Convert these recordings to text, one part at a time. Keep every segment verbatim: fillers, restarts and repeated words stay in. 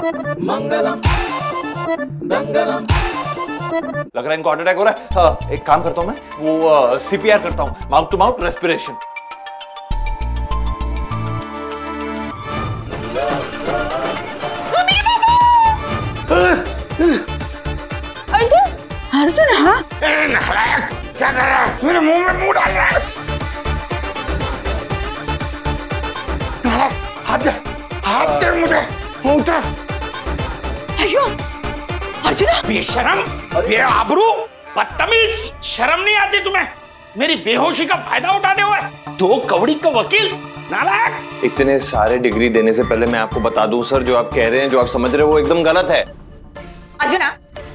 मंगलम दंगलम। लग रहा है इनको हार्ट अटैक हो रहा है। हाँ, एक काम करता हूं मैं, वो सीपीआर करता हूं, mouth to mouth respiration. Arjun, Arjun, हाँ क्या कर रहा है? मेरे मुंह में मुंह डाल रहा है। हाथ दे, हाथ दे मुझे, उठा। अयो, अर्जुन, बेशरम, बेआबरू, बदतमीज, शर्म नहीं आती तुम्हें? मेरी बेहोशी का फायदा उठाते हुए दो कौड़ी का वकील, नालायक। इतने सारे डिग्री देने से पहले मैं आपको बता दूं सर, जो आप कह रहे हैं, जो आप समझ रहे हो, वो एकदम गलत है। अर्जुना,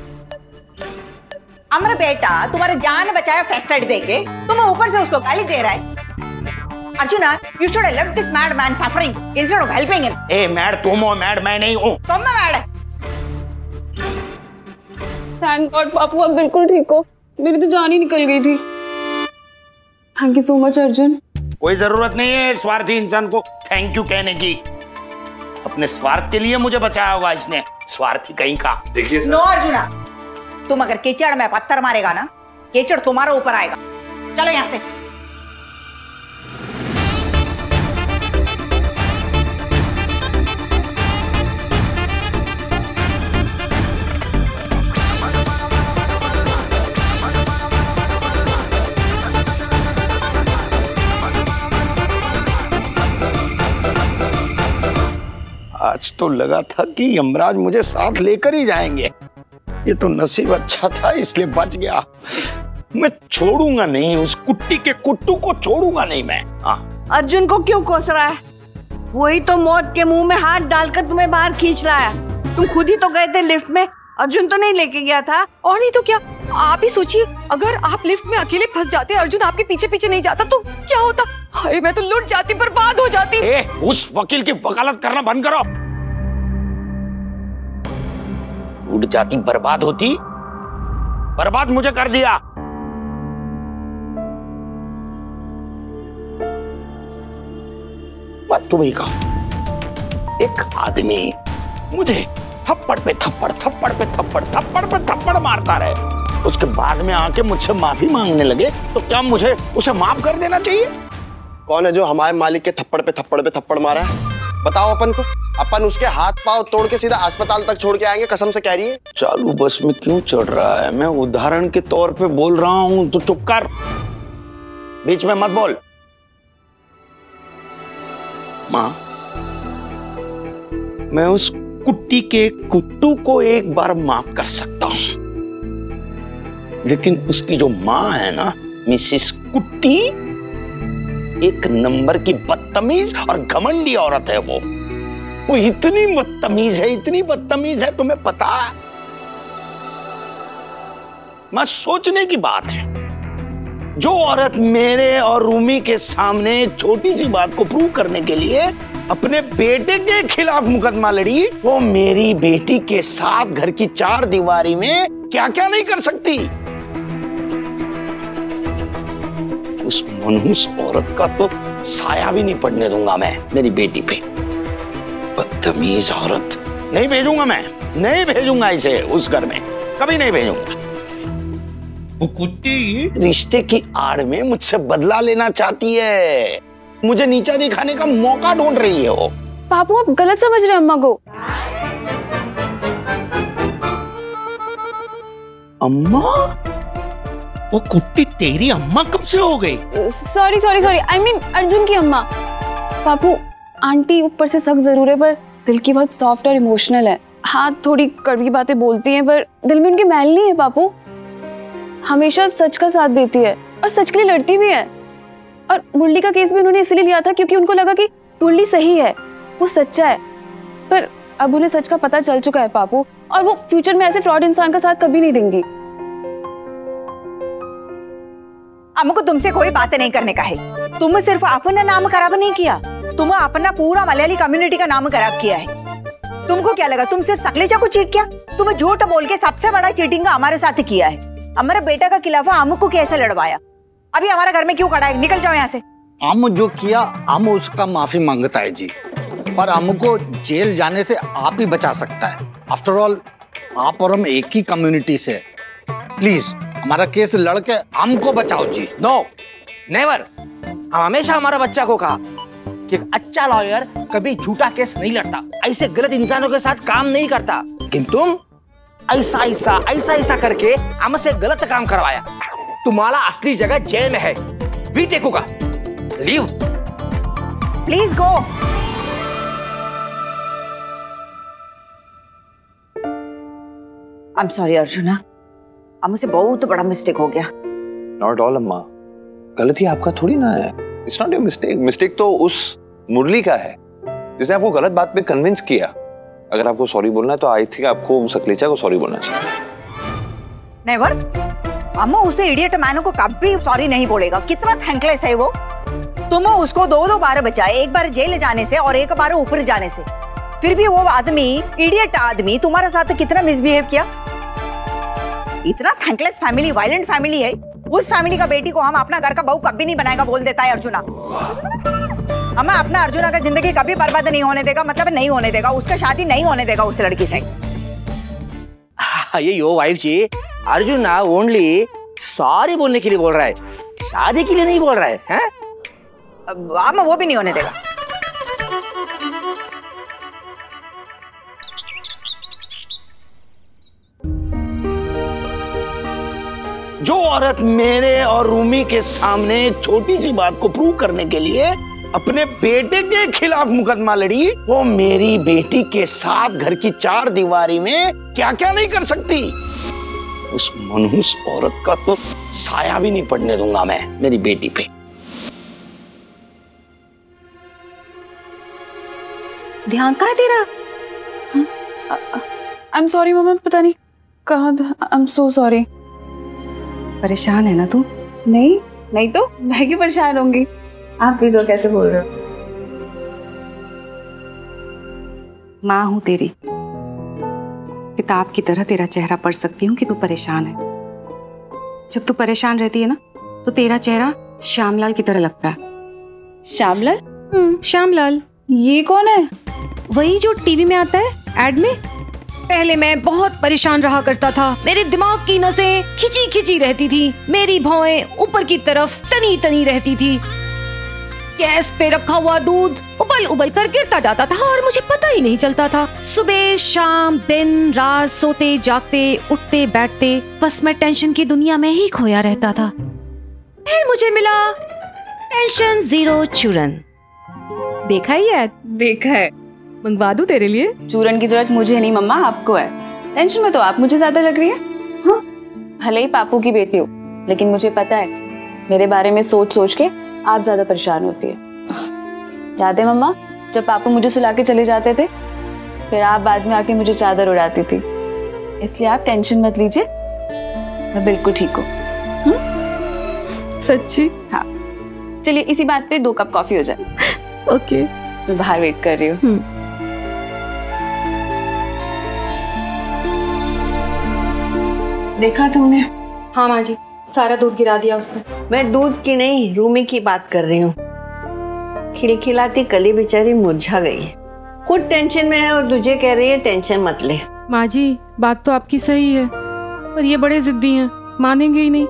हमारा बेटा तुम्हारे जान बचाया फेस्ट एड देके, तुम ऊपर से उसको गाली दे रहा है। Arjuna, you should have left this mad man suffering instead of helping him. ए मैड तुम हो, मैड मैं नहीं हूँ। तुम ना मैड है। थैंक गॉड पापू, आप बिल्कुल ठीक हो। मेरी तो जान ही निकल गई थी। Thank you so much Arjun. कोई जरूरत नहीं है स्वार्थी इंसान को थैंक यू कहने की। अपने स्वार्थ के लिए मुझे बचाया होगा इसने, स्वार्थी कहीं का। देखिए नो अर्जुना, तुम अगर कीचड़ में पत्थर मारेगा ना, कीचड़ तुम्हारे ऊपर आएगा। चलो यहाँ से। आज तो लगा था कि यमराज मुझे साथ लेकर ही जाएंगे। ये तो नसीब अच्छा था इसलिए बच गया। मैं छोड़ूंगा नहीं उस कुट्टी के कुट्टू को, छोड़ूंगा नहीं मैं। हाँ। अर्जुन को क्यों कोस रहा है? वही तो मौत के मुंह में हाथ डालकर तुम्हें बाहर खींच लाया। तुम खुद ही तो गए थे लिफ्ट में, अर्जुन तो नहीं लेके गया था। और नहीं तो क्या, आप ही सोचिए, अगर आप लिफ्ट में अकेले फंस जाते, अर्जुन आपके पीछे पीछे नहीं जाता तो क्या होता? हाय, मैं तो लुट जाती, बर्बाद हो जाती। ए, उस वकील की वकालत करना बंद करो। उड़ जाती, बर्बाद होती, बर्बाद मुझे कर दिया। बात तो वही कहो, एक आदमी मुझे थप्पड़ पे थप्पड़ थप्पड़ पे थप्पड़ थप्पड़ पे थप्पड़ मारता रहे, उसके बाद में आके मुझसे माफी मांगने लगे, तो क्या मुझे उसे माफ कर देना चाहिए? कौन है जो हमारे मालिक के थप्पड़ पे थप्पड़ पे थप्पड़ मारा है? बताओ अपन को। अपन उसके हाथ पांव तोड़ के सीधा अस्पताल तक छोड़ के आएंगे, कसम से कह रही है। चालू बस में क्यों चढ़ रहा है? मैं उदाहरण के तौर पे बोल रहा हूं, तो चुप कर, बीच में मत बोल। मां, मैं उस कुट्टी के कुट्टू को एक बार माफ कर सकता हूं, लेकिन उसकी जो मां है ना, मिसिस कुट्टी, एक नंबर की बदतमीज और घमंडी औरत है। वो वो इतनी बदतमीज है, इतनी बदतमीज है, तुम्हें पता है? मैं सोचने की बात है, जो औरत मेरे और रूमी के सामने छोटी सी बात को प्रूव करने के लिए अपने बेटे के खिलाफ मुकदमा लड़ी, वो मेरी बेटी के साथ घर की चार दीवारी में क्या क्या नहीं कर सकती। उस मनहूस औरत का तो साया भी नहीं पड़ने दूंगा मैं मेरी बेटी पे। बदतमीज औरत, नहीं भेजूंगा मैं, नहीं भेजूंगा इसे उस घर में, कभी नहीं भेजूंगा। वो कुत्ती रिश्ते की आड़ में मुझसे बदला लेना चाहती है, मुझे नीचा दिखाने का मौका ढूंढ रही है वो। पापू, आप गलत समझ रहे हैं अम्मा को। अम्मा? वो कुत्ती तेरी अम्मा कब से हो गई? Sorry sorry sorry, I mean Arjun की अम्मा। पापू, आंटी ऊपर से सख्त जरूर है, पर दिल की बहुत सॉफ्ट और इमोशनल है। हाँ, थोड़ी कड़वी बातें बोलती हैं, पर दिल में उनके मैल नहीं है। पापू हमेशा सच का साथ देती है और सच के लिए लड़ती भी है। और मुरली का केस भी उन्होंने इसलिए लिया था क्योंकि उनको लगा कि मुरली सही है, वो सच्चा है। पर अब उन्हें सच का पता चल चुका है पापू, और वो फ्यूचर में ऐसे फ्रॉड इंसान का साथ कभी नहीं देंगी। हमको तुमसे कोई बात नहीं करने का है। तुम सिर्फ अपना नाम खराब नहीं किया, तुम अपना पूरा मलयाली कम्युनिटी का नाम खराब किया है। तुमको क्या लगा तुम सिर्फ सकलेचा को चीट किया? तुम झूठ बोल के सबसे बड़ा चीटिंग हमारे साथ किया है। हमारे बेटा का खिलाफ हमको कैसे लड़वाया? अभी हमारे घर में क्यों खड़ा है? निकल जाओ यहाँ से। हम जो किया हम उसका माफी मांगता है जी। पर हमको जेल जाने से आप ही बचा सकता है। आफ्टर ऑल आप और हम एक ही कम्युनिटी से, प्लीज हमारा केस लड़के हमको बचाओ जी। No never. हम हमेशा हमारा बच्चा को कहा कि एक अच्छा लॉयर कभी झूठा केस नहीं लड़ता, ऐसे गलत इंसानों के साथ काम नहीं करता। लेकिन तुम ऐसा ऐसा ऐसा ऐसा करके हमसे गलत काम करवाया। तुम्हारा असली जगह जेल में है, भी देखूंगा। Leave please go. I am sorry Arjun, हमसे बहुत बड़ा मिस्टेक हो गया। नॉट ऑल अम्मा, गलती आपका थोड़ी ना है। It's not your mistake. Mistake तो उस मुरली का है जिसने आपको गलत बात पे कन्विंस किया। अगर आपको सॉरी बोलना है तो आई थिंक आपको सकलेचा को सॉरी बोलना चाहिए। नेवर, अम्मा उसे इडियट मैनों को कभी सॉरी नहीं बोलेगा। कितना थैंकलेस है वो। तुम उसको दो दो बार बचाए, एक बार जेल जाने से और एक बार ऊपर जाने से। फिर भी वो आदमी, इडियट आदमी तुम्हारे साथ कितना मिसबिहेव किया। इतना थैंकलेस फैमिली, वायलेंट फैमिली है। उस फैमिली का बेटी को हम अपना घर का बहू कभी नहीं बनाएगा बोल देता है अर्जुना। हमें अपना अर्जुना का जिंदगी कभी बर्बाद नहीं होने देगा, मतलब नहीं होने देगा। उसका शादी नहीं होने देगा उस लड़की से। ये यो वाइफ जी, अर्जुन ना ओनली सॉरी बोलने के लिए बोल रहा है, शादी के लिए नहीं बोल रहा है, हैं? अब वो भी नहीं होने देगा। जो औरत मेरे और रूमी के सामने एक छोटी सी बात को प्रूव करने के लिए अपने बेटे के खिलाफ मुकदमा लड़ी, वो मेरी बेटी के साथ घर की चार दीवारी में क्या क्या नहीं कर सकती। उस मनहूस औरत का तो साया भी नहीं पड़ने दूंगा मैं मेरी बेटी पे। ध्यान कहाँ है तेरा? आई एम सॉरी मम्मा, पता नहीं कहाँ था। I am so sorry. परेशान है ना तू? नहीं नहीं तो मैं क्यों परेशान होंगी? आप भी तो कैसे बोल रहे हो? माँ हूं तेरी, किताब की तरह तेरा चेहरा पढ़ सकती हूँ कि तू परेशान है। जब तू परेशान रहती है ना तो तेरा चेहरा श्यामलाल की तरह लगता है। श्यामलाल? हम्म, श्यामलाल। ये कौन है? वही जो टीवी में आता है एड में। पहले मैं बहुत परेशान रहा करता था, मेरे दिमाग की नसें खिंची खिंची रहती थी, मेरी भौएं ऊपर की तरफ तनी तनी रहती थी, गैस पे रखा हुआ दूध उबल उबल कर गिरता जाता था और मुझे पता ही नहीं चलता था। सुबह शाम दिन रात सोते जागते उठते बैठते बस मैं टेंशन की दुनिया में ही खोया रहता था। फिर मुझे मिला टेंशन जीरो चूरन। देखा ही है? देखा है। मंगवा दूं तेरे लिए? चूरन की जरूरत मुझे नहीं मम्मा, आपको है। टेंशन में तो आप मुझे ज्यादा लग रही है। हाँ? भले ही पापू की बेटी हो, लेकिन मुझे पता है मेरे बारे में सोच सोच के आप ज्यादा परेशान होती है। याद है मम्मा, जब पापू मुझे सुला के चले जाते थे, फिर आप बाद में आके मुझे चादर उड़ाती थी। इसलिए आप टेंशन मत लीजिए, मैं बिल्कुल ठीक हूँ। सच्ची? हाँ। चलिए इसी बात पे दो कप कॉफी हो जाए। ओके, मैं बाहर वेट कर रही हूँ। देखा तुमने? हाँ माँ जी, सारा दूध गिरा दिया उसने। मैं दूध की नहीं, रूमी की बात कर रही हूँ। खिलखिलाती कली बेचारी मुरझा गई है। खुद टेंशन में है और तुझे कह रही है टेंशन मत ले। माँ जी, बात तो आपकी सही है, पर ये बड़े जिद्दी हैं, मानेंगे ही नहीं।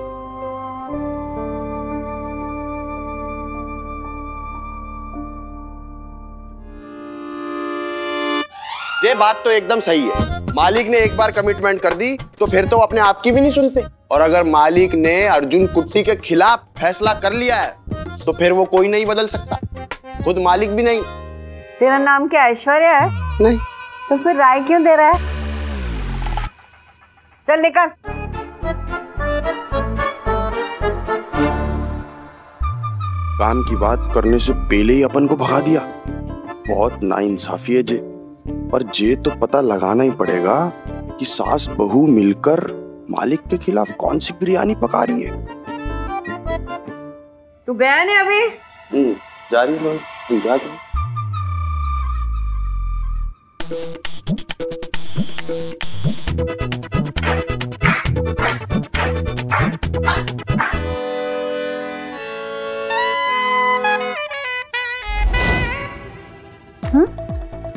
ये बात तो एकदम सही है। मालिक ने एक बार कमिटमेंट कर दी तो फिर तो अपने आप की भी नहीं सुनते। और अगर मालिक ने अर्जुन कुट्टी के खिलाफ फैसला कर लिया है तो फिर वो कोई नहीं बदल सकता, खुद मालिक भी नहीं। तेरा नाम क्या ऐश्वर्या है? नहीं। तो फिर राय क्यों दे रहा है? चल निकल। काम की बात करने से पहले ही अपन को भगा दिया। बहुत नाइंसाफी है जे। पर जे तो पता लगाना ही पड़ेगा कि सास बहू मिलकर मालिक के खिलाफ कौन सी बिरयानी पका रही है। तू गया नहीं अभी? हम्म, जा रही है, जा रही।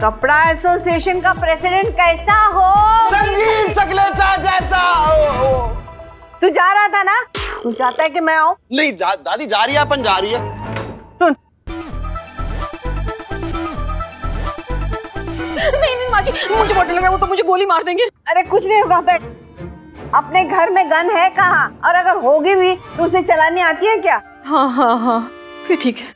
कपड़ा एसोसिएशन का प्रेसिडेंट कैसा हो? संजीव सकलेचा जैसा हो। तू जा रहा था ना? तू चाहता है कि मैं आऊं? नहीं जा, दादी जा रही है, अपन जा रही है। सुन। नहीं नहीं माँ जी, मुझे बहुत डर लग रहा है, वो तो मुझे गोली मार देंगे। अरे कुछ नहीं होगा, बैठ। अपने घर में गन है कहाँ? और अगर होगी भी तो उसे चलानी आती है क्या? हाँ हाँ हाँ, फिर ठीक है।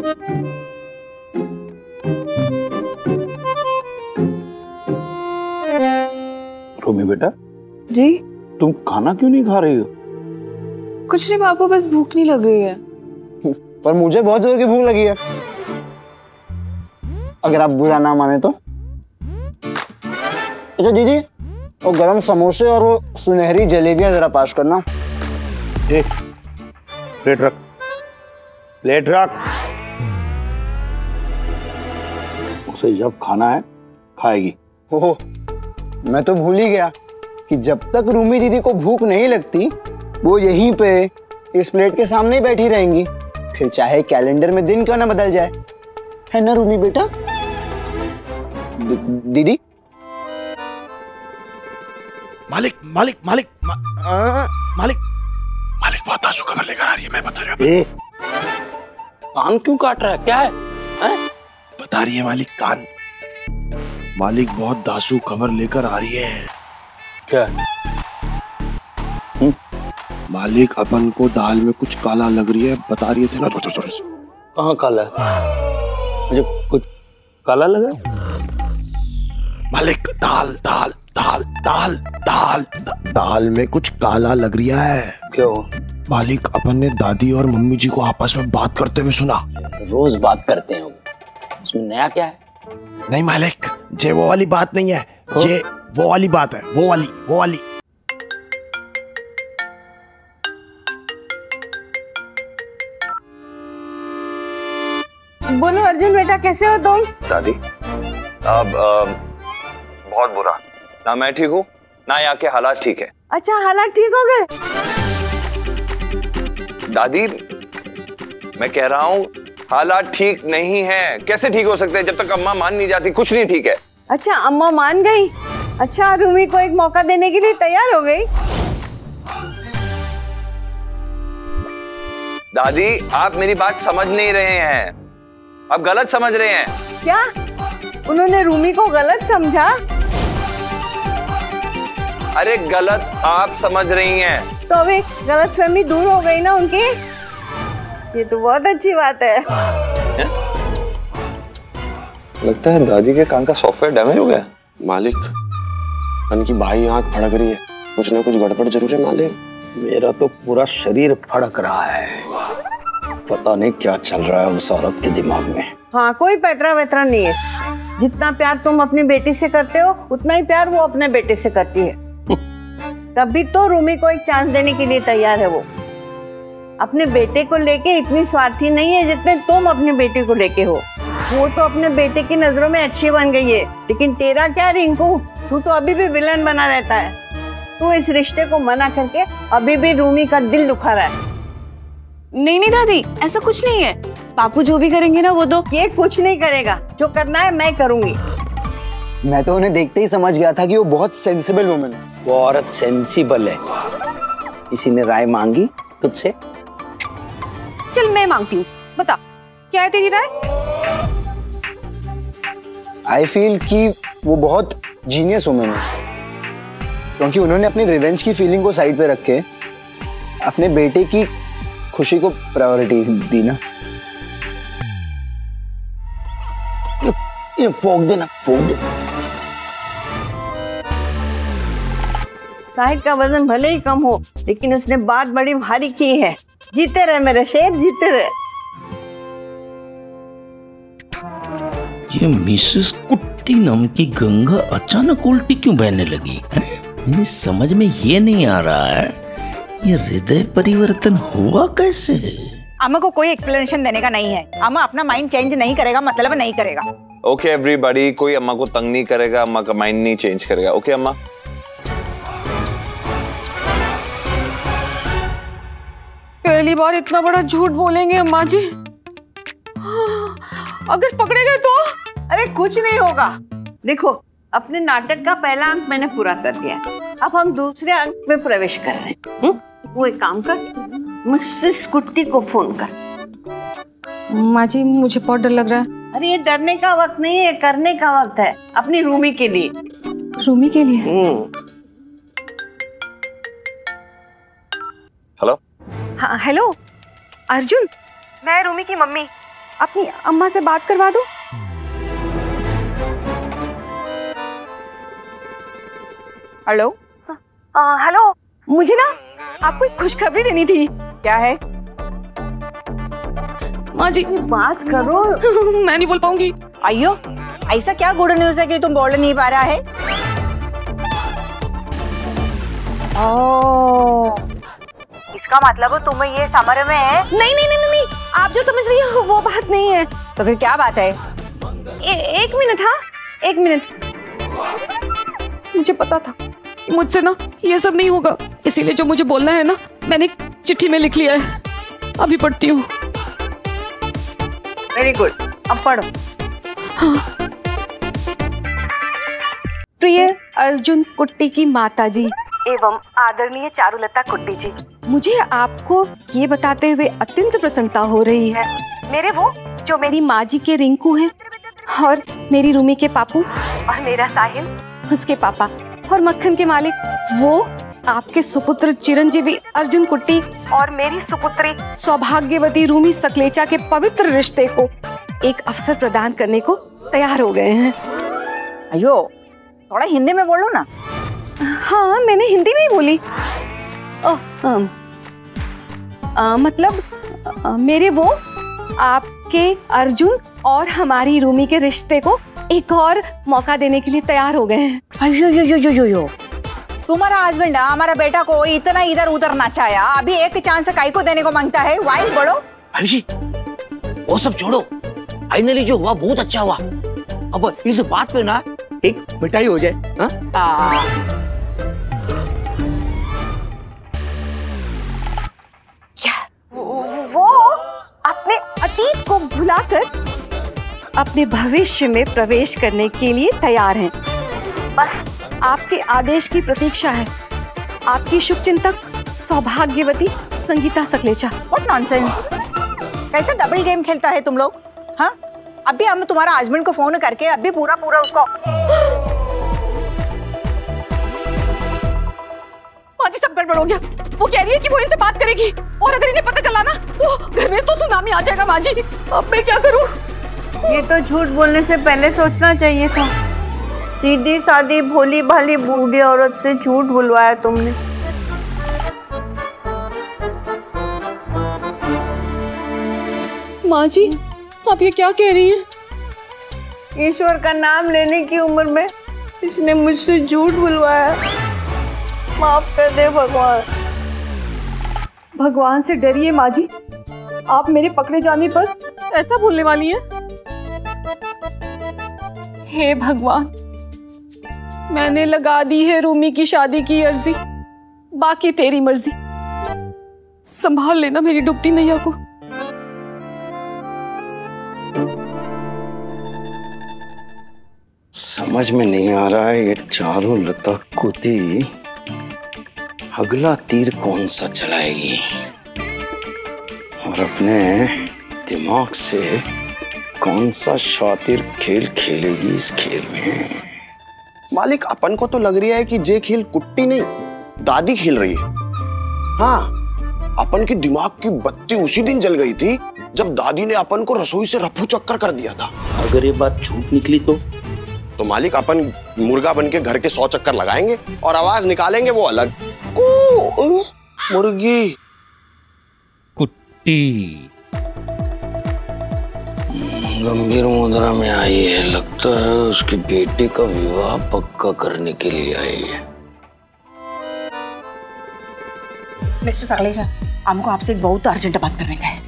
रोमी बेटा जी? तुम खाना क्यों नहीं खा रही हो? कुछ नहीं पापा, बस भूख नहीं लग रही है। पर मुझे बहुत जोर की भूख लगी है, अगर आप बुरा ना माने तो। अच्छा दीदी, वो गरम समोसे और वो सुनहरी जलेबियां जरा पास करना। ए, प्लेट रख, प्लेट रख। उसे जब खाना है खाएगी। ओह, मैं तो भूल ही गया कि जब तक रूमी दीदी को भूख नहीं लगती वो यहीं पे इस प्लेट के सामने ही बैठी रहेंगी, फिर चाहे कैलेंडर में दिन क्यों ना बदल जाए, है ना रूमी बेटा? दीदी मालिक मालिक मालिक मा, आ, मालिक मालिक बहुत ताज़ा खबर लेकर आ रही है, मैं बता रहा हूँ। कान क्यों काट रहा है, क्या है, है? बता रही है मालिक, कान। मालिक बहुत दासू खबर लेकर आ रही है। क्या? हुँ? मालिक अपन को दाल में कुछ काला लग रही है, बता रही थी ना थोड़ा थोड़ा सा। कहाँ काला है? मुझे कुछ काला लगा? मालिक दाल दाल दाल दाल दाल दाल में कुछ काला लग रहा है। क्यों? मालिक अपन ने दादी और मम्मी जी को आपस में बात करते हुए सुना। रोज बात करते हैं, इसमें नया क्या है? नहीं मालिक, ये वो वाली बात नहीं है, ये वो वाली बात है, वो वाली वो वाली। बोलो अर्जुन बेटा, कैसे हो तुम? दादी अब बहुत बुरा, ना मैं ठीक हूँ ना यहाँ के हालात ठीक है। अच्छा, हालात ठीक हो गए? दादी मैं कह रहा हूँ हालात ठीक नहीं है। कैसे ठीक हो सकते हैं जब तक अम्मा मान नहीं जाती? कुछ नहीं ठीक है। अच्छा, अम्मा मान गई? अच्छा, रूमी को एक मौका देने के लिए तैयार हो गई? दादी आप मेरी बात समझ नहीं रहे हैं, आप गलत समझ रहे हैं। क्या उन्होंने रूमी को गलत समझा? अरे गलत आप समझ रही हैं। तो अभी गलतफहमी दूर हो गई ना उनकी? ये तो बहुत अच्छी बात है। है? लगता है दादी के कान का सॉफ्टवेयर डैमेज हो गया। मालिक उनकी बाई आंख फड़क रही है, कुछ ना कुछ गड़बड़ जरूर है मालिक। मेरा तो पूरा शरीर फड़क रहा है, पता नहीं क्या चल रहा है उस औरत के दिमाग में। हाँ, कोई पैटरा वैतरा नहीं है। जितना प्यार तुम अपनी बेटी से करते हो उतना ही प्यार वो अपने बेटे से करती है। तभी तो रूमी को एक चांस देने के लिए तैयार है। वो अपने बेटे को लेके इतनी स्वार्थी नहीं है जितने तुम अपने बेटे को लेके हो। वो तो अपने बेटे की नजरों में अच्छी बन गई है, लेकिन तेरा क्या रिंकू, तू तो अभी भी विलन बना रहता है। तू इस रिश्ते को मना करके अभी भी रूमी का दिल दुखा रहा है। नहीं नहीं दादी, ऐसा कुछ नहीं है। पापू जो भी करेंगे ना वो तो। ये कुछ नहीं करेगा, जो करना है मैं करूंगी। मैं तो उन्हें देखते ही समझ गया था कि वो बहुत सेंसिबल वुमन है। वो औरत सेंसिबल है। किसी ने राय मांगी तुझसे? चल मैं मांगती हूँ, बता क्या है तेरी राय? आई फील कि वो बहुत जीनियस वुमन है, क्योंकि उन्होंने अपनी रिवेंज की फीलिंग को साइड पे रख के अपने बेटे की खुशी को प्रायोरिटी दी ना। ये, ये फोक देना, फोक दे। साहिद का वजन भले ही कम हो, लेकिन उसने बात बड़ी भारी की है। जीते रहे मेरे शेर, जीते रहे। ये मिसेस कुट्टी नाम की गंगा अचानक उल्टी क्यों बहने लगी है? मेरी समझ में ये नहीं आ रहा है, ये हृदय परिवर्तन हुआ कैसे? अम्मा को कोई एक्सप्लेनेशन देने का नहीं है। अम्मा अपना माइंड चेंज नहीं करेगा, मतलब नहीं करेगा। ओके एवरीबॉडी, कोई अम्मा को तंग नहीं करेगा, अम्मा का माइंड नहीं चेंज करेगा। ओके अम्मा? पहली बार इतना बड़ा झूठ बोलेंगे अम्मा जी। अगर पकड़े गए तो? अरे अरे कुछ नहीं होगा। देखो, अपने नाटक का पहला अंक मैंने पूरा कर दिया, अब हम दूसरे अंक में प्रवेश कर रहे हैं। हुँ? वो एक काम कर, मिसेस कुट्टी को फोन कर। माँ जी मुझे बहुत डर लग रहा है। अरे ये डरने का वक्त नहीं है, करने का वक्त है, अपनी रूमी के लिए। रूमी के लिए? हेलो। हाँ हेलो अर्जुन, मैं रूमी की मम्मी, अपनी अम्मा से बात करवा दो। हेलो। हेलो, मुझे ना आपको एक खुशखबरी देनी थी। क्या है? माँ जी बात करो। मैं नहीं बोल पाऊंगी। अयो, ऐसा क्या गुड न्यूज़ है कि तुम बोल नहीं पा रहा है? ओह, इसका मतलब तुम्हें ये समझ में है? नहीं नहीं नहीं नहीं, आप जो समझ रही हो वो बात नहीं है। तो फिर क्या बात है? ए, एक मिनट, हाँ एक मिनट। मुझे पता था कि मुझसे ना ये सब नहीं होगा, इसीलिए जो मुझे बोलना है ना मैंने एक चिट्ठी में लिख लिया है, अभी पढ़ती हूँ। वेरी गुड, अब पढ़ो। हाँ। प्रिय अर्जुन कुट्टी की माता जी एवं आदरणीय चारुलता कुट्टी जी, मुझे आपको ये बताते हुए अत्यंत प्रसन्नता हो रही है, मेरे वो जो मेरी माँ जी के रिंकू हैं और मेरी रूमी के पापू और मेरा साहिल उसके पापा और मक्खन के मालिक, वो आपके सुपुत्र चिरंजीवी अर्जुन कुट्टी और मेरी सुपुत्री सौभाग्यवती रूमी सकलेचा के पवित्र रिश्ते को एक अवसर प्रदान करने को तैयार हो गए हैं। अयो, थोड़ा हिंदी में बोलो ना। हाँ मैंने हिंदी में ही बोली। ओ, आ, आ, मतलब आ, मेरे वो आपके अर्जुन और हमारी रूमी के रिश्ते को एक और मौका देने के लिए तैयार हो गए हैं। अयो यो यो यो यो यो, तुम्हारा हस्बैंड हमारा बेटा को इतना इधर उधर नचाया, अभी एक चांस काई को देने को मांगता है? वाइफ बोलो। जी, वो सब छोड़ो, फाइनली जो हुआ बहुत अच्छा हुआ। अब इस बात पे ना एक मिठाई हो जाए। हाँ? वो अपने अतीत को भुलाकर अपने भविष्य में प्रवेश करने के लिए तैयार हैं। बस आपके आदेश की प्रतीक्षा है। आपकी शुभचिंतक सौभाग्यवती संगीता सकलेचा। व्हाट नॉनसेंस, कैसे डबल गेम खेलता है तुम लोग? हाँ, अभी हम तुम्हारा हस्बैंड को फोन करके अभी पूरा पूरा उसको। माँ जी सब गड़बड़ हो गया, वो कह रही है कि वो इनसे बात करेगी और अगर इन्हें पता चला ना तो घर में तो सुनामी आ जाएगा। माँ जी अब मैं क्या करूँ? ये तो झूठ बोलने से पहले सोचना चाहिए था। सीधी सादी भोली भाली बूढ़ी औरत से झूठ बुलवाया तुमने। माँ जी आप ये क्या कह रही हैं? ईश्वर का नाम लेने की उम्र में इसने मुझसे झूठ बुलवाया। माफ कर दे भगवान। भगवान से डरिए माँ जी, आप मेरे पकड़े जाने पर ऐसा बोलने वाली हैं? हे भगवान, मैंने लगा दी है रूमी की शादी की अर्जी, बाकी तेरी मर्जी। संभाल लेना मेरी डूबती नैया को। समझ में नहीं आ रहा है ये चारों लता कुटी अगला तीर कौन सा चलाएगी और अपने दिमाग से कौन सा शातिर खेल खेलेगी इस खेल में। मालिक अपन को तो लग रहा है कि जे खेल कुट्टी नहीं दादी खेल रही है। हाँ, अपन के दिमाग की बत्ती उसी दिन जल गई थी जब दादी ने अपन को रसोई से रफू चक्कर कर दिया था। अगर ये बात झूठ निकली तो तो मालिक अपन मुर्गा बन के घर के सौ चक्कर लगाएंगे और आवाज निकालेंगे वो अलग। मुर्गी कुट्टी गंभीर मुद्रा में आई है, लगता है उसके बेटे का विवाह पक्का करने के लिए आई है। मिस्टर सकलेचा, हमको आपसे एक बहुत अर्जेंट बात करने का है।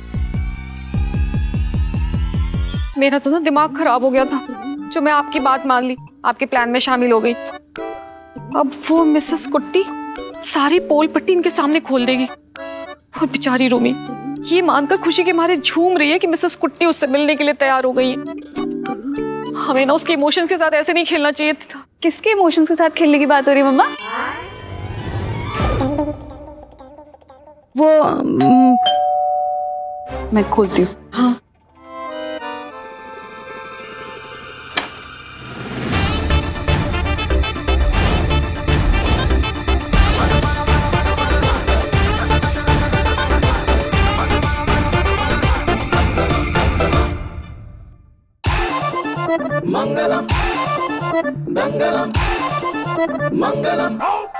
मेरा तो ना दिमाग खराब हो गया था जो मैं आपकी बात मान ली, आपके प्लान में शामिल हो गई। अब वो मिसेस कुट्टी सारी पोल पट्टी इनके सामने खोल देगी और बेचारी रूमी ये मानकर खुशी के मारे झूम रही है कि मिसेस कुट्टी उससे मिलने के लिए तैयार हो गई है। हमें ना उसके इमोशंस के साथ ऐसे नहीं खेलना चाहिए था। किसके इमोशंस के साथ खेलने की बात हो रही है मम्मा? वो म, मैं खोलती हूँ। हाँ Mangalam Dangalam Mangalam